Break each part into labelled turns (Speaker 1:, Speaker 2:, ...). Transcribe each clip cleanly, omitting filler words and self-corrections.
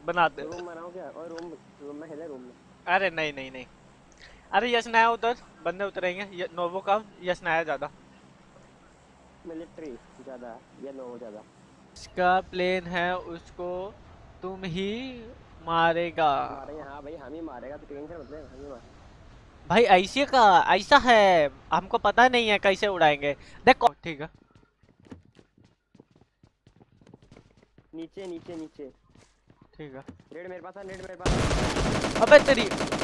Speaker 1: बनाते।
Speaker 2: रूम बनाओ क्या? और रूम में खेले, रूम में।
Speaker 1: अरे नहीं नहीं नहीं। अरे यश नया उधर बंदे उतरेंगे, नोवो का यश नया ज्यादा।
Speaker 2: मिलिट्री ज्यादा या नो ज्यादा?
Speaker 1: इसका प्लेन है, उसको तुम ही मारेगा।
Speaker 2: मारेंगे हाँ भाई, हम ही मारेगा, तो टेंशन मत ले, हम ही मारेंगे।
Speaker 1: भाई ऐसे का ऐसा है, हमको पता नहीं है कैसे उड़ाएंगे। देखो ठीक है।
Speaker 2: नीचे नीचे नीचे।
Speaker 1: ठीक है।
Speaker 2: रेड मेरे पास है, रेड मेरे पास।
Speaker 1: अबे तेरी,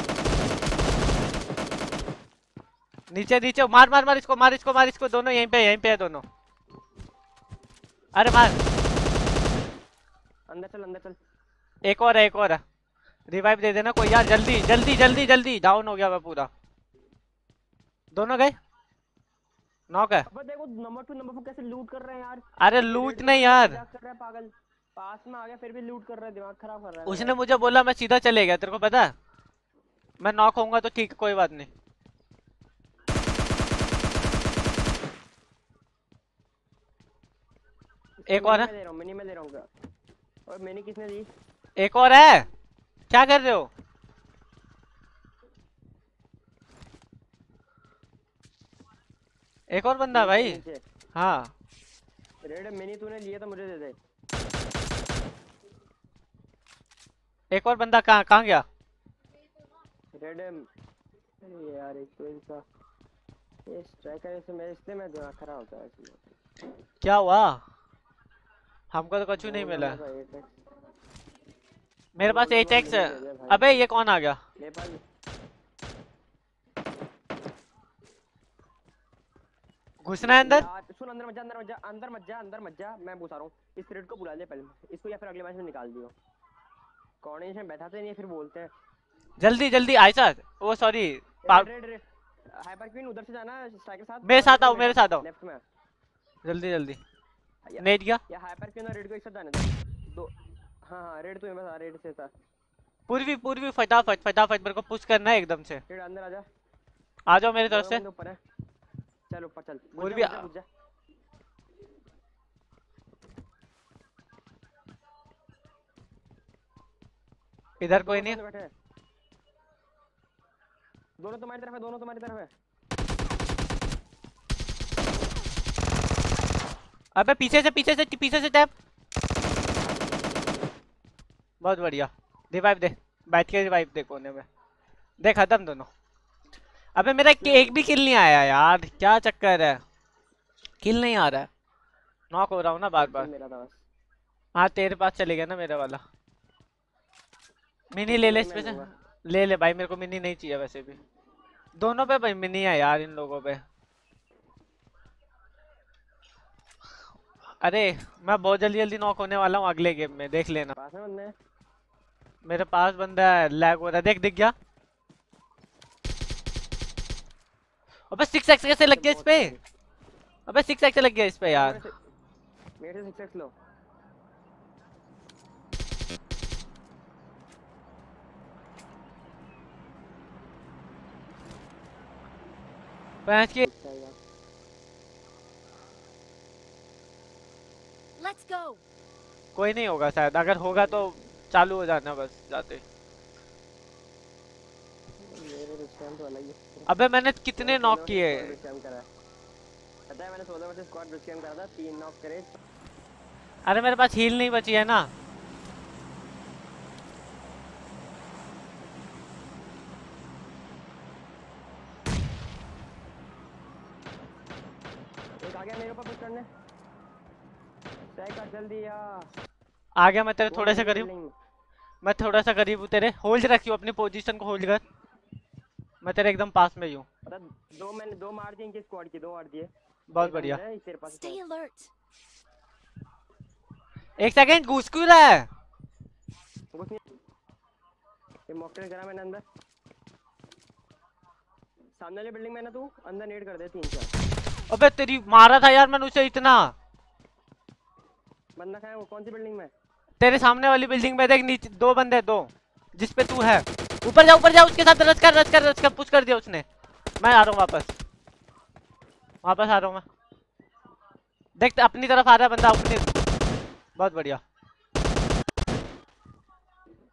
Speaker 1: नीचे नीचे मार मार मार इसको, मार इसको, मार इसको, दोनों यहीं पे है दोनों। अरे मार।
Speaker 2: अंदर चल, अंदर चल।
Speaker 1: एक और है, एक और है। रिवाइव दे देना कोई यार, जल्दी जल्दी जल्दी जल्दी। डाउन हो गया मैं पूरा। दोनों गए। नॉक है।
Speaker 2: अब देखो नंबर 2 कैसे लूट कर रहे हैं यार।
Speaker 1: अरे
Speaker 2: ये
Speaker 1: लूट
Speaker 2: रेड के
Speaker 1: नहीं
Speaker 2: साथ
Speaker 1: यार,
Speaker 2: मजाक कर रहा है पागल। पास में आ गया फिर भी लूट कर रहा है, दिमाग खराब कर रहा है मेरा
Speaker 1: उसने
Speaker 2: यार।
Speaker 1: मुझे बोला, मैं सीधा चले गया। तेरे को पता है मैं नॉक होऊंगा तो ठीक, कोई बात नहीं। एक और है।
Speaker 2: मैं दे रहा हूँ, मिनी में दे रहा हूँ। और मिनी किसने दी?
Speaker 1: एक और है। क्या कर रहे हो? एक और बंदा
Speaker 2: नीचे
Speaker 1: भाई।
Speaker 2: नीचे।
Speaker 1: हाँ।
Speaker 2: रेड मिनी तूने लिया तो मुझे दे दे।
Speaker 1: एक और बंदा कहाँ कहाँ गया?
Speaker 2: रेड अरे यार एक तो इनका ये स्ट्राइकर से मेरे, इसलिए मैं दिमाग खराब होता है इसलिए।
Speaker 1: क्या हुआ? हमको तो कुछ नहीं
Speaker 2: बोल रहा
Speaker 1: मिला।
Speaker 2: मैं तो 8x।
Speaker 1: मेरे पास
Speaker 2: बोल रहा मैं
Speaker 1: 8x है।
Speaker 2: मिनी दे दे भाई।
Speaker 1: अबे ये कौन आ गया?
Speaker 2: मेरे पास
Speaker 1: घुसना है अंदर।
Speaker 2: यार सुन, अंदर मत जा, अंदर मत जा, अंदर मत जा, अंदर मत जा, मैं बता रहा हूँ। इस रेड को बुला ले पहले इसको, या फिर अगले मैच में निकाल दियो। कोऑर्डिनेशन बैठाते नहीं है, फिर बोलते हैं।
Speaker 1: जल्दी जल्दी आयशा, वो sorry.
Speaker 2: Red red red hyper queen उधर से जाना स्ट्राइकर साथ,
Speaker 1: मेरे
Speaker 2: और
Speaker 1: साथ
Speaker 2: रेड
Speaker 1: आओ,
Speaker 2: मेरे
Speaker 1: मेरे
Speaker 2: पास
Speaker 1: साथ आओ।
Speaker 2: लेफ्ट में।
Speaker 1: जल्दी जल्दी।
Speaker 2: या,
Speaker 1: नेट गया।
Speaker 2: या हाइपर क्वीन और रेड को एक साथ जाने दो। दो हाँ हाँ, रेड तो बस रेड से था।
Speaker 1: पूर्वी पूर्वी फटाफट फटाफट, मेरे को पुश करना है एकदम से।
Speaker 2: रेड अंदर आजा।
Speaker 1: आ जाओ मेरी तरफ
Speaker 2: दोनों
Speaker 1: से।
Speaker 2: बंदे ऊपर है। चल ऊपर चल, घुस जा
Speaker 1: पूर्वी
Speaker 2: घुस जा घुस जा।
Speaker 1: इधर कोई
Speaker 2: दोनों
Speaker 1: नहीं।
Speaker 2: सामने बैठे हैं। दोनों तुम्हारी तरफ है, दोनों तुम्हारी तरफ है।
Speaker 1: अबे पीछे से पीछे से पीछे से टैप। बहुत बढ़िया। रिवाइव दे, बैठ के रिवाइव दे कोने में। दे खत्म दोनों। अबे मेरा एक भी किल नहीं आया यार, क्या चक्कर है? किल नहीं आ रहा है, नॉक हो रहा हूँ ना बार बार।
Speaker 2: मेरा था बस।
Speaker 1: हाँ तेरे पास चले गया ना मेरा वाला। मिनी ले ले
Speaker 2: नहीं
Speaker 1: इस
Speaker 2: मैं
Speaker 1: पे से।
Speaker 2: लूंगा।
Speaker 1: ले ले भाई, मेरे को मिनी नहीं चाहिए वैसे भी। दोनों पे भाई मिनी है यार इन लोगों पे। अरे मैं बहुत जल्दी जल्दी नॉक होने वाला हूँ अगले गेम में, देख लेना।
Speaker 2: पास में बंदे हैं।
Speaker 1: मेरे पास बंदा है, लैग हो रहा है, देख दिख गया। अबे 6x कैसे लग गया इस पे? अबे 6x लग गया इस पे यार।
Speaker 2: मेरे से 6x लो।
Speaker 1: पैंच के।
Speaker 3: Let's go.
Speaker 1: कोई नहीं होगा शायद, अगर होगा तो चालू हो जाना बस जाते।
Speaker 2: मेरे तो स्कैम तो अलग ही है।
Speaker 1: अबे मैंने कितने नॉक किए?
Speaker 2: पता है मैंने 16 वर्सेस स्क्वाड स्कैम करा था, 3 नॉक करे।
Speaker 1: अरे मेरे पास हील नहीं बची है ना।
Speaker 2: एक आ गया मेरे ऊपर पुश करने। कर जल्दी या।
Speaker 1: आ गया मैं तेरे थोड़े से करीब। मैं थोड़ा सा करीब हूँ तेरे, होल्ड रखियो अपनी पोजीशन को, होल्ड कर। मैं तेरे एकदम पास में ही हूँ।
Speaker 2: मैंने दो मार दिए इनके स्क्वाड के, 2 मार दिए।
Speaker 1: बहुत बढ़िया।
Speaker 2: तेरे पास
Speaker 3: Stay alert.
Speaker 1: एक सेकंड, घुस क्यों रहा है?
Speaker 2: ये मॉकटेल करा मैंने अंदर। सामने वाली बिल्डिंग में ना, तू अंदर नेड कर दे 3-4।
Speaker 1: अबे तेरी मारा था यार मैंने उसे इतना।
Speaker 2: बंदा कहाँ है वो, कौन सी बिल्डिंग में?
Speaker 1: तेरे सामने वाली बिल्डिंग में देख, नीचे 2 बंदे, 2 जिस पे तू है। ऊपर जा ऊपर जा, उसके साथ रच कर रच कर रच कर, पुश कर दिया उसने। मैं आ रहा हूँ वापस, वापस आ रहा हूँ मैं। देख अपनी तरफ आ रहा है बंदा अपनी। बहुत बढ़िया।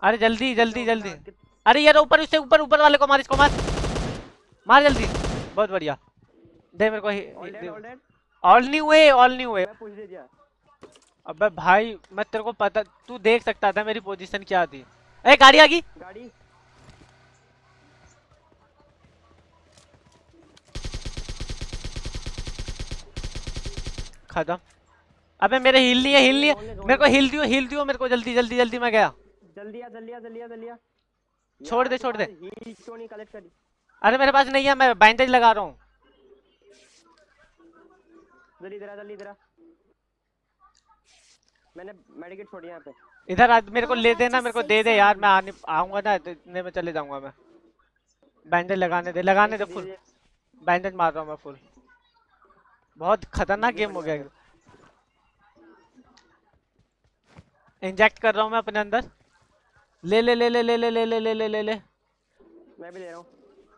Speaker 1: अरे जल्दी जल्दी जल्दी। अरे यार ऊपर, उससे ऊपर, ऊपर वाले को मार, इसको मार, मार जल्दी। बहुत बढ़िया। दे मेरे को ऑल नहीं हुए, ऑल नहीं हुए।
Speaker 2: मैं पूछ दे दिया।
Speaker 1: अबे भाई मैं तेरे को पता, तू देख सकता था मेरी पोजीशन क्या थी। ए गाड़ी आ गई।
Speaker 2: गाड़ी
Speaker 1: खत्म। अबे मेरे हिल नहीं है, हिल नहीं है।
Speaker 2: जोन
Speaker 1: मेरे को हिल दियो, हिल दियो मेरे को, जल्दी जल्दी जल्दी। मैं गया।
Speaker 2: जल्दी आ जल्दी आ जल्दी आ जल्दी आ।
Speaker 1: छोड़ दे छोड़ दे।
Speaker 2: हील क्यों नहीं कलेक्ट करी?
Speaker 1: अरे मेरे पास नहीं है, मैं बैंडेज लगा रहा हूँ।
Speaker 2: जल्दी इधर आ जल्दी इधर आ। मैंने मेडिकेट छोड़ी यहाँ पे।
Speaker 1: इधर आ, मेरे को ले देना, मेरे को दे दे यार, मैं आने आऊंगा ना तो इतने में चले जाऊंगा मैं। बैंडेज लगाने दे, लगाने दे फुल। बैंडेज मार रहा हूँ मैं फुल। बहुत खतरनाक गेम हो गया। इंजेक्ट कर रहा हूँ मैं अपने अंदर। ले ले ले ले ले ले ले ले ले ले ले ले।
Speaker 2: मैं भी ले रहा हूँ।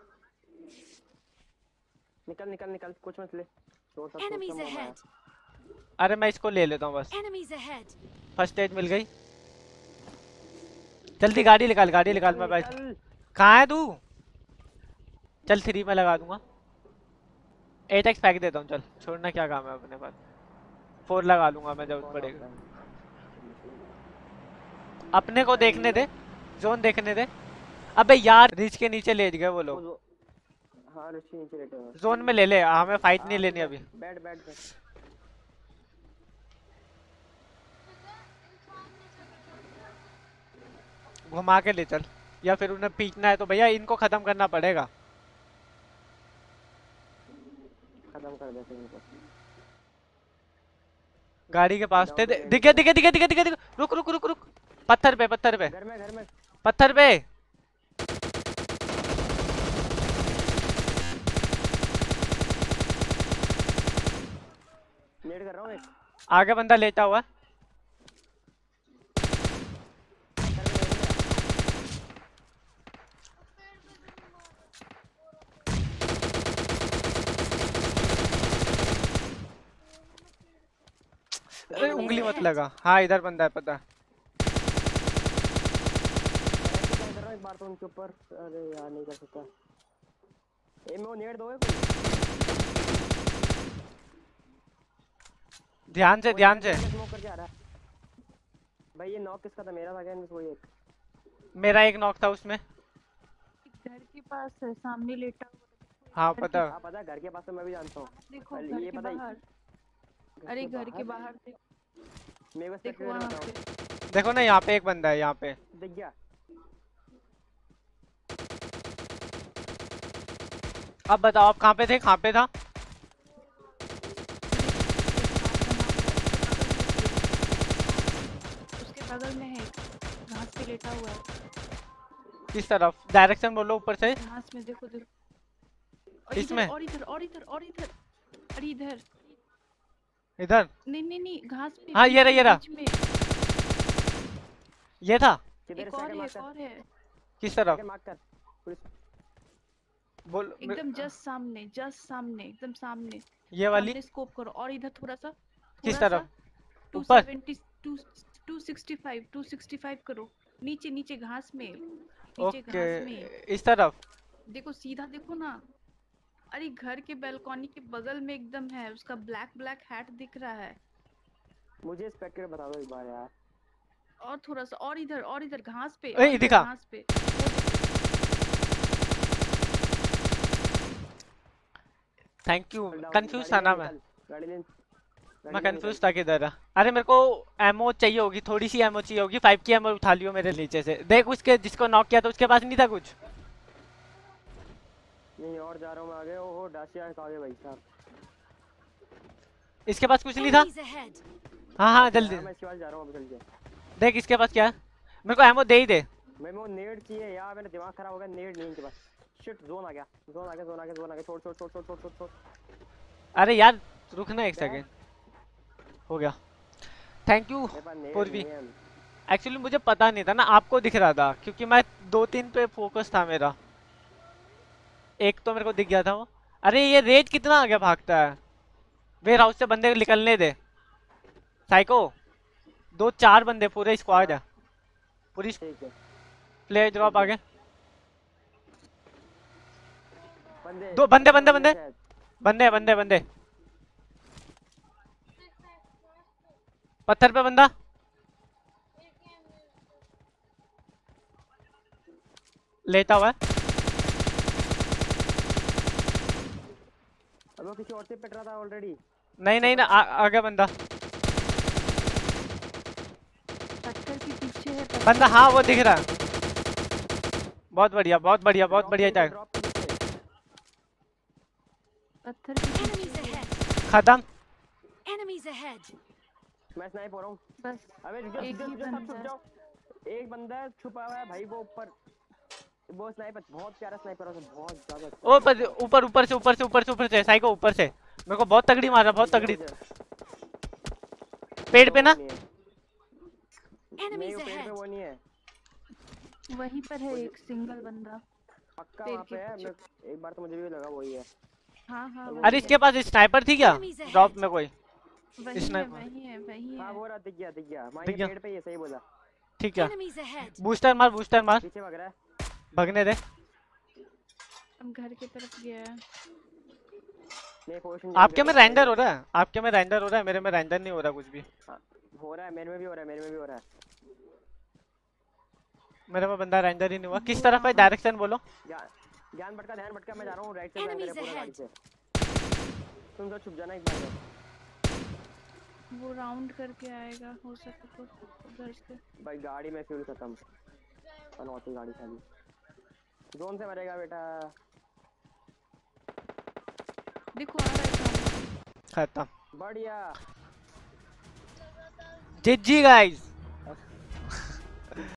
Speaker 2: निकल निकल निकल, कुछ मत ले।
Speaker 3: Enemies ahead.
Speaker 1: अरे मैं इसको ले लेता हूँ बस।
Speaker 3: Enemies ahead.
Speaker 1: फर्स्ट एड मिल गई। जल्दी गाड़ी निकाल, गाड़ी निकाल। मैं भाई कहाँ है तू? चल 3 में लगा दूंगा। 8x फेंक देता हूँ, चल छोड़ना क्या काम है अपने पास। 4 लगा लूंगा मैं जब पड़ेगा। अपने को देखने दे, जोन देखने दे। अबे यार रिच के नीचे ले गए वो लोग।
Speaker 2: हाँ रिच के नीचे लेटे हैं।
Speaker 1: जोन में ले ले, हमें फाइट नहीं लेनी अभी।
Speaker 2: बैठ बैठ बैठ।
Speaker 1: घुमा के ले चल, या फिर उन्हें पीटना है तो भैया इनको खत्म करना पड़ेगा।
Speaker 2: खत्म कर देते इनको।
Speaker 1: गाड़ी के पास थे। दिखे दिखे दिखे दिखे दिखे दिखे। रुक रुक रुक रुक। पत्थर पे, पत्थर पे,
Speaker 2: घर में
Speaker 1: पत्थर पे।
Speaker 2: नेड कर रहा हूँ एक।
Speaker 1: आगे बंदा लेटा हुआ। अरे उंगली मत लगा। हाँ इधर बंदा है, पता है।
Speaker 2: एक बार तो उनके ऊपर। अरे यार नहीं कर सकता। एमओ नेड दो कोई।
Speaker 1: ध्यान से, ध्यान से।
Speaker 2: स्मोक करके आ रहा है भाई। ये नॉक किसका था? मेरा था क्या? इनमें से कोई एक।
Speaker 1: मेरा एक नॉक था उसमें।
Speaker 3: घर के पास है, सामने लेटा हुआ।
Speaker 1: हाँ पता।
Speaker 2: हाँ पता है, घर के पास तो मैं भी जानता हूँ।
Speaker 3: देखो
Speaker 2: ये
Speaker 3: घर के
Speaker 2: पता ही।
Speaker 3: बाहर। अरे घर के बाहर देखो।
Speaker 2: मेरे को
Speaker 3: देखो वहाँ पे।
Speaker 1: देखो ना यहाँ पे एक बंदा है, यहाँ पे।
Speaker 2: दिख गया।
Speaker 1: अब बताओ आप कहाँ पे थे, कहाँ पे था?
Speaker 3: उसके बगल में है, घास पे लेटा हुआ है।
Speaker 1: किस तरफ? डायरेक्शन बोलो ऊपर से।
Speaker 3: घास में देखो देखो।
Speaker 1: इसमें?
Speaker 3: और इधर और इधर और इधर। अरे इधर
Speaker 1: इधर?
Speaker 3: नहीं नहीं नहीं, घास पे।
Speaker 1: हाँ ये रहा, ये रहा। ये था।
Speaker 3: एक और है, एक और है।
Speaker 1: किस तरफ? बोल।
Speaker 3: एकदम जस्ट सामने, जस्ट सामने, एकदम सामने।
Speaker 1: ये वाली?
Speaker 3: स्कोप करो और इधर थोड़ा सा।
Speaker 1: किस तरफ?
Speaker 3: 270 265 265 करो। नीचे नीचे घास में, नीचे घास में।
Speaker 1: इस तरफ
Speaker 3: देखो, सीधा देखो ना। अरे घर के बालकनी के बगल में एकदम है, उसका ब्लैक ब्लैक हैट दिख रहा है।
Speaker 2: मुझे स्पेक्टर बता दो एक बार यार।
Speaker 3: और थोड़ा सा और इधर घास पे।
Speaker 1: ए, दिखा।
Speaker 3: घास पे।
Speaker 1: Thank you. कंफ्यूज था ना मैं। मैं कंफ्यूज था किधर है। अरे मेरे को एमओ चाहिए होगी, थोड़ी सी एमओ चाहिए होगी। 5 की एमओ उठा लियो मेरे नीचे से। देख उसके जिसको नॉक किया था उसके पास नहीं था कुछ।
Speaker 2: नहीं और जा रहा हूँ मैं आगे। ओहो डाशिया है आगे भाई साहब।
Speaker 1: इसके पास कुछ नहीं था। हाँ हाँ जल्दी।
Speaker 2: मैं इसके पास जा रहा हूँ, जल्दी।
Speaker 1: देख इसके पास क्या है। मेरे को एमओ दे ही दे।
Speaker 2: मैं वो नेड चाहिए यार, मेरा दिमाग खराब हो गया। नेड नहीं इनके पास। शिट जोन आ गया, जोन आ गया, जोन आ गया, जोन आ गया। छोड़ छोड़ छोड़ छोड़ छोड़ छोड़ छोड़।
Speaker 1: अरे यार रुकना एक सेकंड। हो गया। थैंक यू पूर्वी। एक्चुअली मुझे पता नहीं था ना, आपको दिख रहा था क्योंकि मैं 2-3 पे फोकस था मेरा। एक तो मेरे को दिख गया था वो। अरे ये रेज कितना आगे भागता है। वेयर हाउस से बंदे निकलने दे। साइको 2-4 बंदे, पूरे स्क्वाड है पूरी। प्ले ड्रॉप आगे।
Speaker 2: बंदे
Speaker 1: दो बंदे बंदे बंदे बंदे बंदे बंदे पत्थर पे बंदा। लेता हुआ है।
Speaker 2: अब वो किसी और से पिट रहा था ऑलरेडी।
Speaker 1: नहीं नहीं ना, आगे बंदा।
Speaker 3: पत्थर के पीछे है पत्थर
Speaker 1: बंदा, हाँ वो दिख रहा है। बहुत बढ़िया बहुत बढ़िया बहुत
Speaker 2: ड्रॉप
Speaker 1: बढ़िया
Speaker 2: नीचे,
Speaker 1: टैग।
Speaker 2: ड्रॉप के नीचे।
Speaker 3: पत्थर के
Speaker 4: Enemies
Speaker 3: पीछे है।
Speaker 4: ahead!
Speaker 1: खत्म।
Speaker 4: Enemies ahead!
Speaker 2: मैं स्नाइप हो रहा हूँ।
Speaker 3: बस
Speaker 2: अबे रुक
Speaker 3: एक
Speaker 2: जाओ
Speaker 3: ही
Speaker 2: रुक जाओ सब
Speaker 3: बंदा
Speaker 2: छुप
Speaker 3: है।
Speaker 2: जाओ। एक बंदा छुपा हुआ है भाई वो ऊपर। वो स्नाइपर बहुत प्यारा स्नाइपर है, बहुत ज्यादा अच्छा।
Speaker 1: ऊपर ऊपर ऊपर से ऊपर से ऊपर से ऊपर से साइको ऊपर से मेरे को बहुत तगड़ी मारा, बहुत तगड़ी। पेड़ पे ना।
Speaker 2: नहीं
Speaker 4: Enemies
Speaker 2: वो पेड़ पे
Speaker 4: ahead!
Speaker 2: वो नहीं है।
Speaker 3: वहीं पर है एक सिंगल बंदा।
Speaker 2: पक्का
Speaker 3: पेड़
Speaker 2: वहाँ
Speaker 3: के
Speaker 2: पे है।
Speaker 3: पीछे।
Speaker 2: एक बार तो मुझे भी लगा वही है।
Speaker 3: हाँ हाँ
Speaker 2: अरे
Speaker 1: अरे
Speaker 3: वही
Speaker 1: इसके पास स्नाइपर थी क्या
Speaker 4: Enemies ahead!
Speaker 1: ड्रॉप में कोई?
Speaker 3: है वही है
Speaker 1: स्नाइपर।
Speaker 3: वही है वही
Speaker 2: हाँ
Speaker 3: है।
Speaker 2: वो रहा, दिख गया दिख गया। वहाँ
Speaker 1: दिख
Speaker 2: ये
Speaker 1: गया।
Speaker 2: पेड़ पे ये सही बोला।
Speaker 1: ठीक है,
Speaker 4: Enemies ahead!
Speaker 1: बूस्टर मार बूस्टर मार।
Speaker 2: पीछे भाग रहा है।
Speaker 1: भगने दे।
Speaker 3: अब घर की तरफ गया है।
Speaker 2: नहीं पोजीशन
Speaker 1: आपके में रेंडर हो रहा है, आपके में रेंडर हो रहा है, मेरे में रेंडर नहीं हो रहा कुछ भी।
Speaker 2: हो रहा है, मेरे में भी हो रहा है, मेरे में भी हो रहा है।
Speaker 1: मेरे में बंदा रेंडर ही नहीं हुआ। किस तरफ है, डायरेक्शन बोलो।
Speaker 2: ध्यान भटका ध्यान भटका, मैं जा रहा हूँ राइट से प्लान
Speaker 4: Enemies
Speaker 2: करे पूरा गाड़ी
Speaker 4: ahead!
Speaker 2: से। तुम तो छुप जाना एक बार तो।
Speaker 3: वो राउंड करके आएगा हो सके तो उधर से।
Speaker 2: भाई गाड़ी में फ्यूल खत्म। पनौती गाड़ी खाली। जोन से मरेगा बेटा।
Speaker 3: देखो आ रहा है सामने।
Speaker 1: खत्म।
Speaker 2: बढ़िया।
Speaker 1: जी गाइस।